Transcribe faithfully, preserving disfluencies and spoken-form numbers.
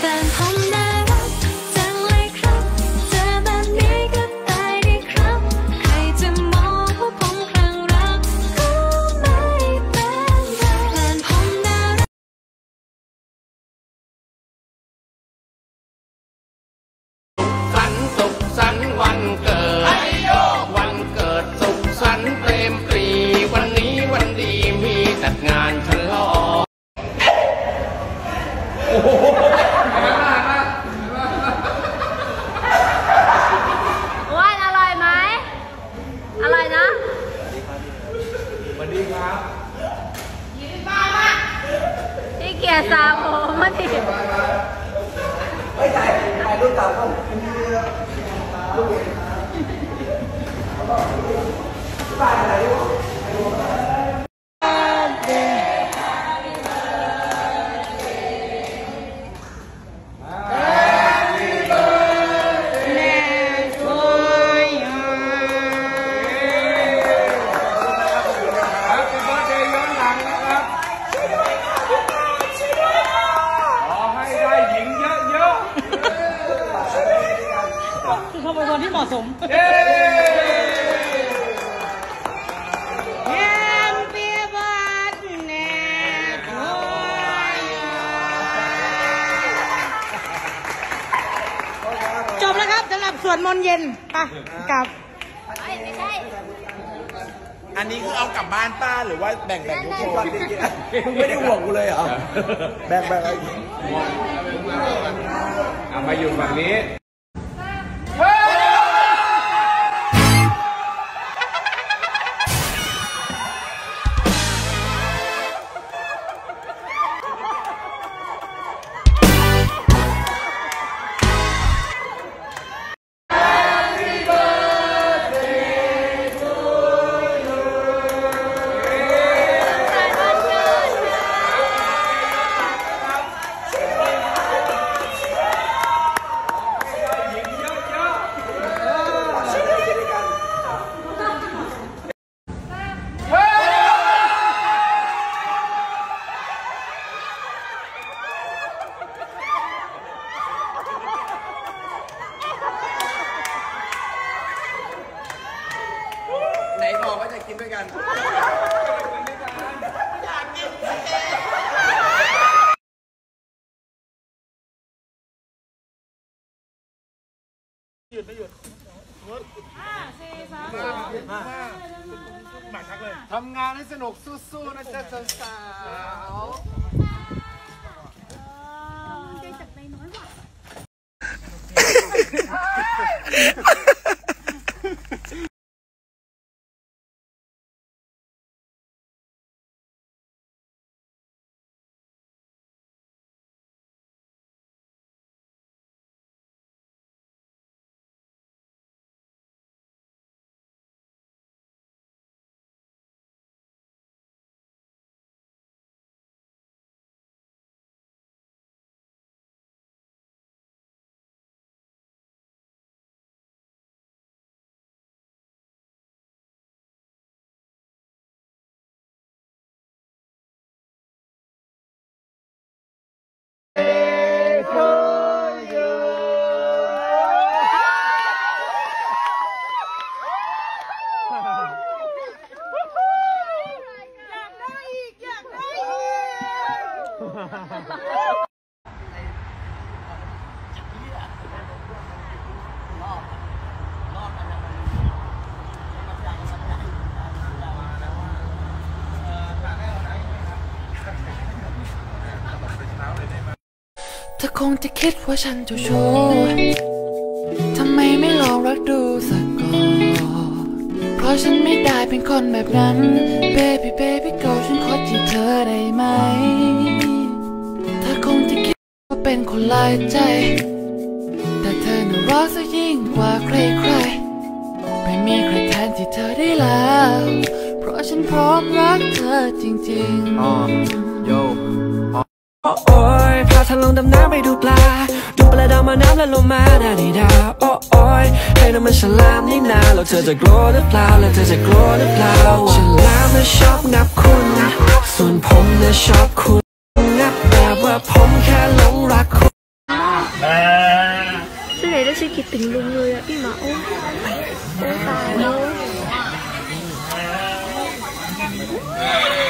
ว่านอร่อยไหมอร่อยนะสวัสดีครับยิ้มบ้ามากพี่เกียร์สาวผมมาดิไม่ใช่ถ่ายรูปตามเขาลูกบ้านอะไรลูกคือเขาเป็นคนที่เหมาะสมจบแล้วครับสำหรับสวดมนต์เย็นไปกลับไม่ใช่อันนี้คือเอากลับบ้านป้าหรือว่าแบ่งแบ่งทุกคนไม่ได้ห่วงกูเลยเหรอแบ่งแบ่งอะไรเอามาอยู่ฝั่งนี้ไหนบอกว่าจะกินด้วยกันอยากกินหยุดไม่หยุดห้าสี่สามสองห้าหมักทักเลยทำงานให้สนุกสู้ๆนะจ๊ะสาวใจจับใจน้อยว่ะเธอคงจะคิดว่าฉันเจ้าชู้ทำไมไม่ลองรักดูสักก่อนเพราะฉันไม่ได้เป็นคนแบบนั้น Baby baby girl ฉันขอจีบเธอได้ไหมเธอคงจะคิดว่าเป็นคนลายใจแต่เธอน่ารักซะยิ่งกว่าใครๆไม่มีใครแทนที่เธอได้แล้วเพราะฉันพร้อมรักเธอจริงๆ oh yo โอ้ยพาเธอลงดำน้ำไปดูปลาดูปลาดาวมาน้ำและลงมาหน้าดีดาโอ้ยให้น้ำมันฉลามนี่นาแล้วเธอจะกลัวหรือเปล่าแล้วเธอจะกลัวหรือเปล่าฉลามน่ะชอบงับคุณส่วนผมน่ะชอบคุณงับแบบว่าผมแค่หลงรักคุณซี่คิดถึงลุงเลยอะพี่หมาโอ้โอ้ตายแล้ว